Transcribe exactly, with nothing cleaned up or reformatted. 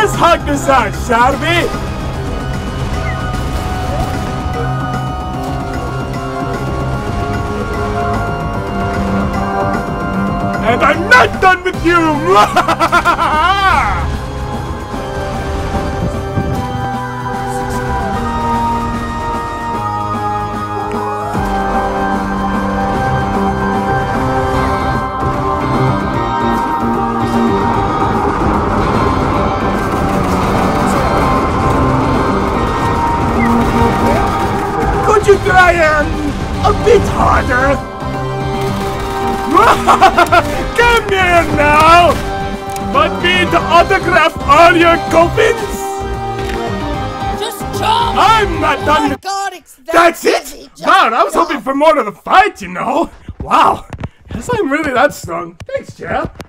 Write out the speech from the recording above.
Let's hug this out, shall we? And I'm not done with you! Could you try um, a bit harder? Come here now! Want me to autograph all your coffins? Just jump! I'm not done. Oh my God, it's that That's easy. it? Just Man, I was jump. hoping for more of a fight, you know. Wow. Guess I'm really that strong. Thanks, Chair.